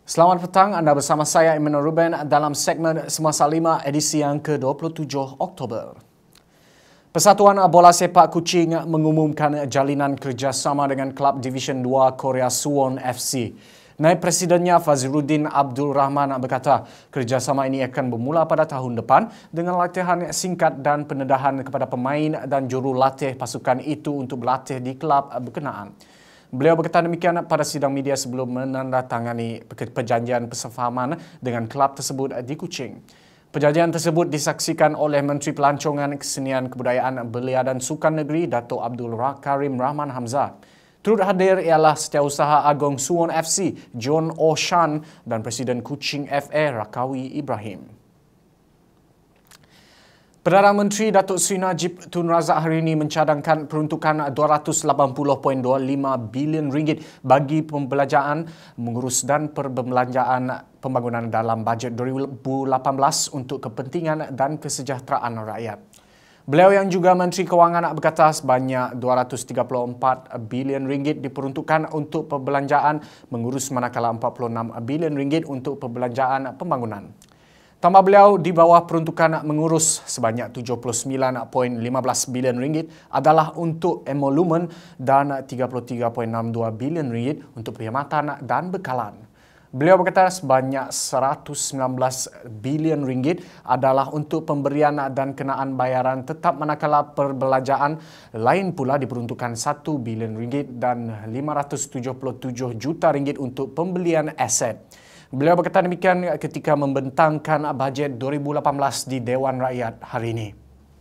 Selamat petang, anda bersama saya Emmanuel Ruben dalam segmen Semasa 5 edisi yang ke-27 Oktober. Persatuan Bola Sepak Kuching mengumumkan jalinan kerjasama dengan Kelab Division 2 Korea Suwon FC. Naib Presidennya Faziruddin Abdul Rahman berkata kerjasama ini akan bermula pada tahun depan dengan latihan singkat dan pendedahan kepada pemain dan jurulatih pasukan itu untuk berlatih di kelab berkenaan. Beliau berkata demikian pada sidang media sebelum menandatangani perjanjian persefahaman dengan kelab tersebut di Kuching. Perjanjian tersebut disaksikan oleh Menteri Pelancongan, Kesenian, Kebudayaan, Belia dan Sukan Negeri Dato' Abdul Karim Rahman Hamzah. Turut hadir ialah Setiausaha Agong Suwon FC, John O'Shan dan Presiden Kuching FA, Rakawi Ibrahim. Perdana Menteri Datuk Seri Najib Tun Razak hari ini mencadangkan peruntukan RM280.25 bilion bagi pembelanjaan, mengurus dan perbelanjaan pembangunan dalam bajet 2018 untuk kepentingan dan kesejahteraan rakyat. Beliau yang juga Menteri Kewangan berkata sebanyak RM234 bilion diperuntukkan untuk perbelanjaan, mengurus manakala RM46 bilion untuk perbelanjaan pembangunan. Tambah beliau, di bawah peruntukan mengurus sebanyak RM79.15 bilion adalah untuk emolumen dan RM33.62 bilion untuk perkhidmatan dan bekalan. Beliau berkata sebanyak RM119 bilion adalah untuk pemberian dan kenaan bayaran tetap manakala perbelanjaan lain pula diperuntukkan RM1 bilion dan RM577 juta untuk pembelian aset. Beliau berkata demikian ketika membentangkan bajet 2018 di Dewan Rakyat hari ini.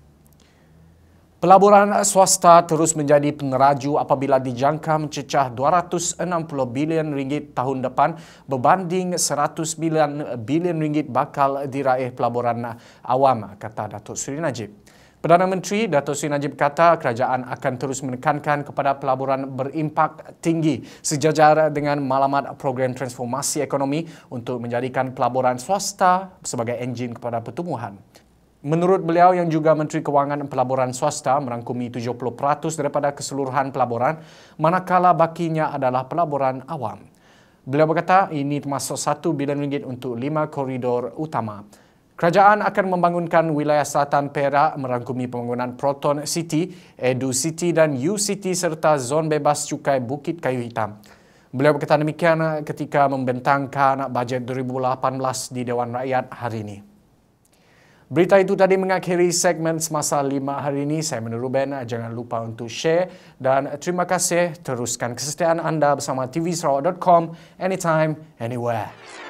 Pelaburan swasta terus menjadi pengeraju apabila dijangka mencecah RM260 bilion tahun depan berbanding RM109 bilion bakal diraih pelaburan awam, kata Datuk Seri Najib. Perdana Menteri Datuk Seri Najib kata kerajaan akan terus menekankan kepada pelaburan berimpak tinggi sejajar dengan malamat program transformasi ekonomi untuk menjadikan pelaburan swasta sebagai enjin kepada pertumbuhan. Menurut beliau yang juga Menteri Kewangan, pelaburan swasta merangkumi 70% daripada keseluruhan pelaburan, manakala bakinya adalah pelaburan awam. Beliau berkata ini termasuk RM1 bilion untuk 5 koridor utama. Kerajaan akan membangunkan wilayah selatan Perak merangkumi pembangunan Proton City, Edu City dan U City serta zon bebas cukai Bukit Kayu Hitam. Beliau berkata demikian ketika membentangkan bajet 2018 di Dewan Rakyat hari ini. Berita itu tadi mengakhiri segmen Semasa 5 hari ini. Saya Emmanuel Ruben. Jangan lupa untuk share dan terima kasih. Teruskan kesetiaan anda bersama tvsarawak.com anytime, anywhere.